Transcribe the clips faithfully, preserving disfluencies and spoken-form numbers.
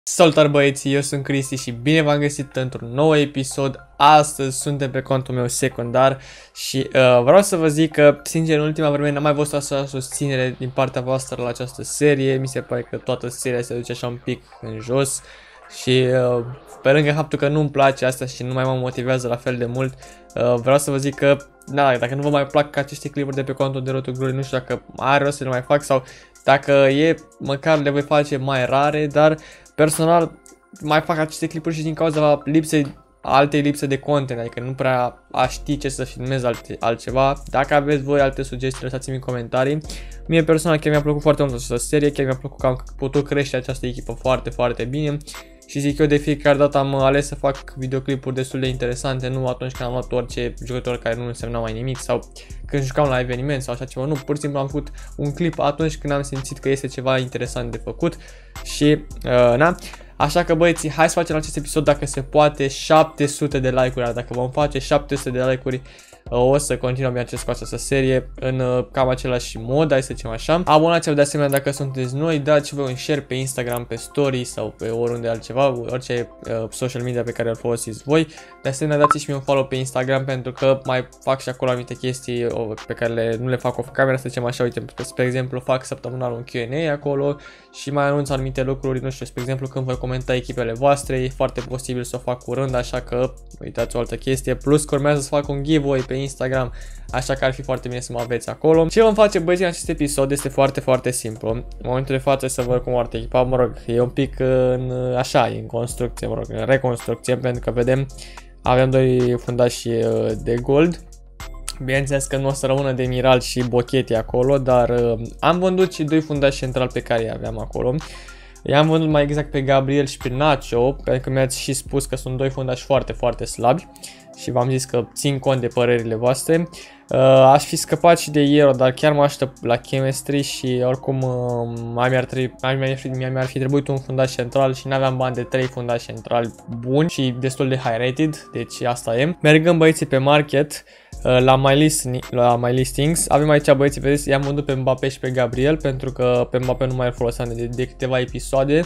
Salutare băieții, eu sunt Cristi și bine v-am găsit într-un nou episod. Astăzi suntem pe contul meu secundar și uh, vreau să vă zic că, sincer, în ultima vreme n-am mai văzut așa susținere din partea voastră la această serie. Mi se pare că toată seria se duce așa un pic în jos și uh, pe lângă faptul că nu-mi place asta și nu mai mă motivează la fel de mult, uh, vreau să vă zic că, na, dacă nu vă mai plac aceste clipuri de pe contul de Road to Glory, nu știu dacă are rost să le mai fac sau dacă e, măcar le voi face mai rare, dar personal mai fac aceste clipuri și din cauza lipsei, altei lipse de content, adică nu prea aș ști ce să filmez alte, altceva. Dacă aveți voi alte sugestii, lăsați-mi în comentarii. Mie personal chiar mi-a plăcut foarte mult această serie, chiar mi-a plăcut că am putut crește această echipă foarte, foarte bine. Și zic eu, de fiecare dată am ales să fac videoclipuri destul de interesante, nu atunci când am luat orice jucător care nu însemna mai nimic sau când jucam la eveniment sau așa ceva, nu, pur și simplu am făcut un clip atunci când am simțit că este ceva interesant de făcut și, uh, na. Așa că băieții, hai să facem acest episod dacă se poate șapte sute de like-uri, dacă vom face șapte sute de like-uri, o să continuăm acest, cu această serie în uh, cam același mod, hai să zicem așa. Abonați-vă de asemenea dacă sunteți noi, dați-vă un share pe Instagram, pe story sau pe oriunde altceva, orice uh, social media pe care îl folosiți voi. De asemenea dați-și mie un follow pe Instagram pentru că mai fac și acolo anumite chestii uh, pe care le, nu le fac off camera, să zicem așa, uite, spre exemplu fac săptămânal un Q and A acolo și mai anunț anumite lucruri, nu știu, spre exemplu când voi comenta echipele voastre, e foarte posibil să o fac curând, așa că uitați o altă chestie, plus că urmează să fac un giveaway pe Instagram, așa că ar fi foarte bine să mă aveți acolo. Ce vom face băieții în acest episod este foarte, foarte simplu. În momentul de față să văd cum arată echipa, mă rog, e un pic în, așa, în construcție, mă rog, în reconstrucție, pentru că vedem, avem doi fundași de gold. Bineînțeles că nu o să rămână Demiral și Bocheti acolo, dar uh, am vândut și doi fundași centrali pe care îi aveam acolo. I-am vândut mai exact pe Gabriel și pe Nacho, pentru că mi-ați și spus că sunt doi fundași foarte, foarte slabi și v-am zis că țin cont de părerile voastre. Uh, aș fi scăpat și de Iero, dar chiar mă aștept la chemistry și oricum uh, mai mi-ar fi, mi fi trebuit un fundaș central și n-aveam bani de trei fundași centrali buni și destul de high rated, deci asta e. Mergând băieții pe market, La my, list, la my listings, avem aici băieții, vedeți, i-am vândut pe Mbappé și pe Gabriel pentru că pe Mbappé nu mai îl foloseam de, de câteva episoade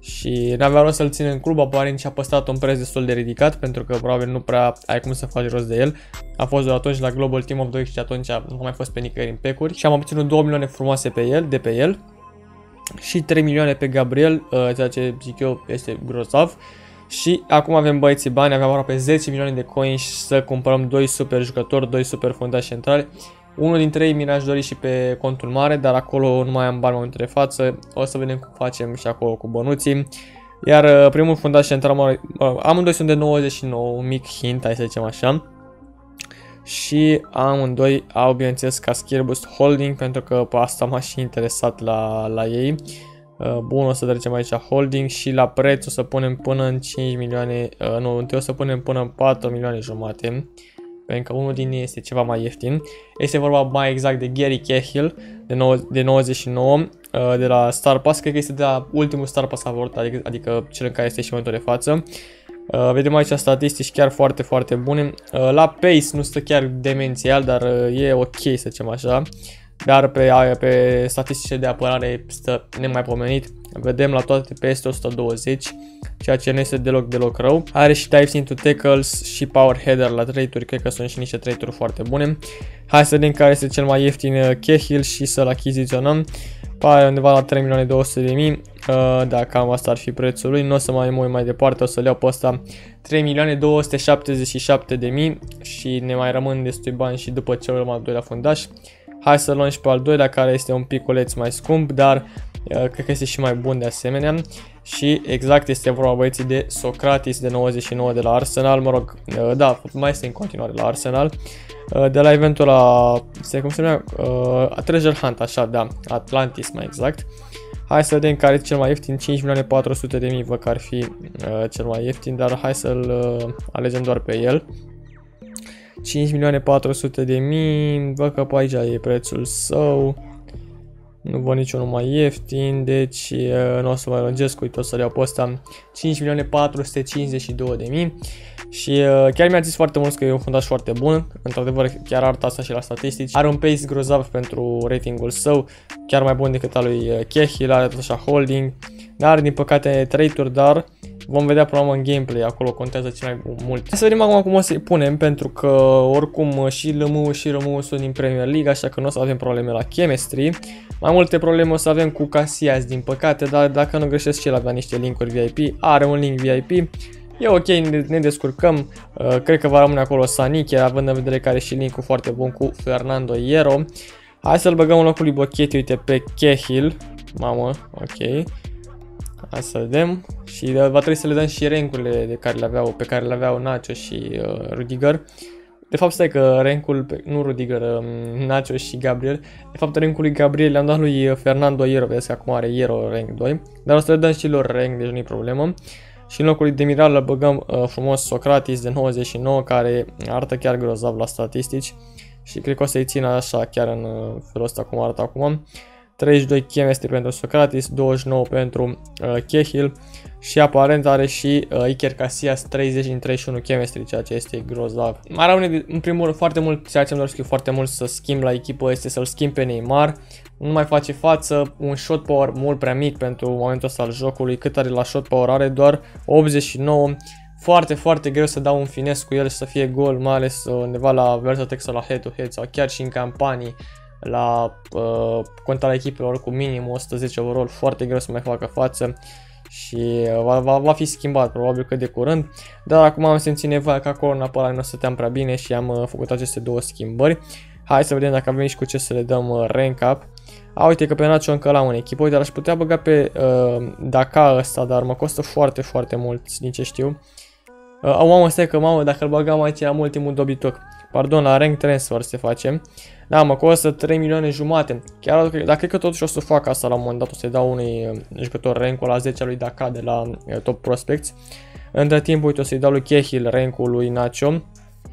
și n-avea rost să-l țin în club, aparent și a păstrat un preț destul de ridicat pentru că probabil nu prea ai cum să faci rost de el. A fost de atunci la Global Team of doi și atunci nu a mai fost pe nicăieri în pecuri și am obținut două milioane frumoase pe el, de pe el și trei milioane pe Gabriel, ceea ce zic eu este grozav. Și acum avem băieții bani, aveam aproape zece milioane de coins să cumpărăm doi super jucători, doi super fundași centrali. Unul dintre ei mi-aș dori și pe contul mare, dar acolo nu mai am bani în momentul de față. O să vedem cum facem și acolo cu bănuții. Iar primul fundaș central, amândoi sunt de nouăzeci și nouă, un mic hint, hai să zicem așa. Și amândoi au, bineînțeles, ca skill boost holding, pentru că pe asta m-a și interesat la, la ei. Bun, o să trecem aici holding și la preț o să punem până în cinci milioane, uh, nu, întâi o să punem până în patru milioane jumate, pentru că unul din ei este ceva mai ieftin. Este vorba mai exact de Gary Cahill, de, de nouăzeci și nouă, uh, de la Star Pass, cred că este de la ultimul Star Pass avort, adică, adică cel în care este și în momentul de față. Uh, vedem aici statistici chiar foarte, foarte bune. Uh, la pace nu stă chiar demențial, dar uh, e ok să zicem așa. Dar pe, pe statisticile de apărare stă nemaipomenit. Vedem la toate peste o sută douăzeci, ceea ce nu este deloc, deloc rău. Are și dives into tackles și power header la trade-uri, cred că sunt și niște trade-uri foarte bune. Hai să vedem care este cel mai ieftin Cahill și să-l achiziționăm. Pare undeva la trei milioane două sute de mii, uh, da, cam asta ar fi prețul lui. Nu o să mai mă uit mai departe, o să-l iau pe ăsta trei milioane două sute șaptezeci și șapte de mii și ne mai rămân destui bani și după ce urmă al doilea fundaș. Hai să luăm și pe al doilea, care este un piculeț mai scump, dar uh, cred că este și mai bun de asemenea. Și exact este vorba, băieții, de Socrates de nouăzeci și nouă de la Arsenal, mă rog, uh, da, mai este în continuare la Arsenal. Uh, de la eventul la, cum se numea, uh, Treasure Hunt, așa, da, Atlantis mai exact. Hai să vedem care este cel mai ieftin, cinci milioane patru sute de mii, văd că ar fi uh, cel mai ieftin, dar hai să-l uh, alegem doar pe el. cinci milioane patru sute de mii, văd că pe aici e prețul său, nu văd niciunul mai ieftin, deci nu o să mai lungesc, uite, o să le iau pe ăsta, cinci milioane patru sute cincizeci și două de mii și chiar mi-a zis foarte mult că e un fundaș foarte bun, într-adevăr chiar arată asta și la statistici, are un pace grozav pentru ratingul său, chiar mai bun decât al lui Cahill, are tot așa holding, Dar din păcate trei turi, dar vom vedea până la urmă în gameplay, acolo contează cel mai mult. Hai să vedem acum cum o să-i punem, pentru că oricum și L M U și R M U sunt din Premier League, așa că nu o să avem probleme la chemistry. Mai multe probleme o să avem cu Casillas, din păcate, dar dacă nu greșesc și el avea niște linkuri V I P, are un link V I P. E ok, ne descurcăm, uh, cred că va rămâne acolo Saniche, având în vedere că are și linkul foarte bun cu Fernando Hierro. Hai să-l băgăm în locul lui Bochetti, uite, pe Cahill. Mamă, ok. Hai să vedem. Și uh, va trebui să le dăm și rankurile de care le aveau, pe care le aveau Nacho și uh, Rudiger. De fapt, stai că rankul, pe, nu Rudiger, uh, Nacho și Gabriel. De fapt, rankul lui Gabriel le-am dat lui Fernando Hierro, vezi că acum are Hierro rank doi. Dar o să le dăm și lor rank, deci nu-i problemă. Și în locul lui Demiral îl băgăm uh, frumos Socrates de nouăzeci și nouă, care arată chiar grozav la statistici. Și cred că o să-i țină așa chiar în uh, felul ăsta cum arată acum. treizeci și doi chemistry pentru Socrates, douăzeci și nouă pentru uh, Cahill și aparent are și uh, Iker Casillas treizeci din treizeci și unu chemistry, ceea ce este grozav. Mai rămâne în primul rând foarte mult, ceea ce îmi doresc eu foarte mult să schimb la echipă este să-l schimb pe Neymar. Nu mai face față, un shot power mult prea mic pentru momentul ăsta al jocului, cât are la shot power, are doar optzeci și nouă. Foarte, foarte greu să dau un fines cu el și să fie gol, mai ales undeva la Versatex sau la head-to-head sau chiar și în campanii. La uh, contarea echipelor cu minim o sută zece overall, foarte greu să mai facă față și uh, va, va, va fi schimbat probabil că de curând, dar acum am simțit nevoia că acolo în apărare nu stăteam prea bine și am uh, făcut aceste două schimbări. Hai să vedem dacă avem și cu ce să le dăm uh, rank up. A, uite că pe Nacho încă l-am în echipă, uite, aș putea băga pe uh, Daka ăsta, dar mă costă foarte, foarte mult, din ce știu. Uh, au, mamă, stai că, mamă, dacă îl băgam aici am ultimul dobitoc. Pardon, la rank transfer se face. Da, mă costă trei milioane jumate. Chiar dacă cred că totuși o să fac asta la un moment dat, o să-i dau unui jucător rankul la zece lui Daka de la uh, Top Prospects. Între timp, uite, o să-i dau lui Cahill rankul lui Nacho.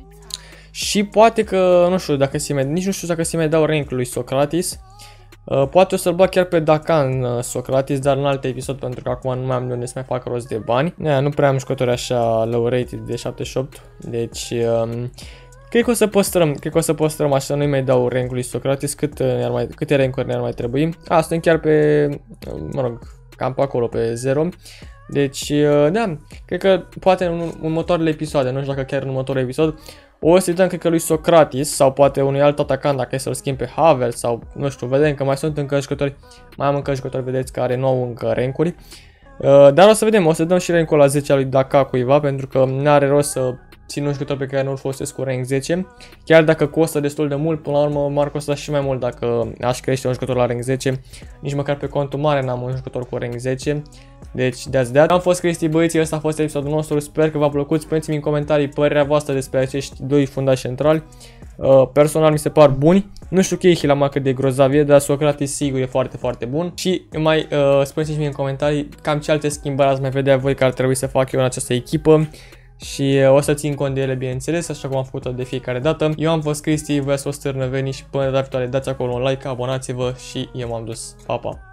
Și poate că, nu știu dacă se mai, nici nu știu dacă se mai dau rankul lui Socrates. Uh, poate o să-l bag chiar pe Daka în uh, Socrates, dar în alt episod, pentru că acum nu mai am de unde să mai fac rost de bani. Yeah, nu prea am jucători așa low rated de șaptezeci și opt, deci um, cred că o să păstrăm, cred că o să păstrăm așa, nu-i mai dau rankul lui Socrates, cât, uh, mai, câte rankuri ne-ar mai trebui. A, suntem chiar pe, uh, mă rog, cam pe acolo, pe zero. Deci, uh, da, cred că poate în următoarele episoade, nu știu dacă chiar în următorul episod, o să-i dăm, cred că lui Socrates sau poate unui alt atacant dacă e să-l schimb pe Havertz sau nu știu, vedem că mai sunt încă jucători, mai am încă jucători, vedeți, care nu au încă rankuri. Uh, dar o să vedem, o să dăm și rankul la zece lui Daka cuiva, pentru că nu are rost să țin un jucător pe care nu-l folosesc cu rank zece. Chiar dacă costă destul de mult, până la urmă m-ar costa și mai mult dacă aș crește un jucător la rank zece. Nici măcar pe contul mare n-am un jucător cu rank zece. Deci, that's that. Am fost Cristi, băieții, ăsta a fost episodul nostru, sper că v-a plăcut, spuneți-mi în comentarii părerea voastră despre acești doi fundași centrali. Uh, personal mi se par buni, nu știu Cahill am cât de grozav e, dar Socrates sigur e foarte, foarte bun. Și mai uh, spuneți-mi în comentarii cam ce alte schimbări ați mai vedea voi că ar trebui să fac eu în această echipă. Și uh, o să țin cont de ele, bineînțeles, așa cum am făcut-o de fiecare dată. Eu am fost Cristi, voi ați fost târnăveni și până data viitoare dați acolo un like, abonați-vă și eu m-am dus. Pa, pa!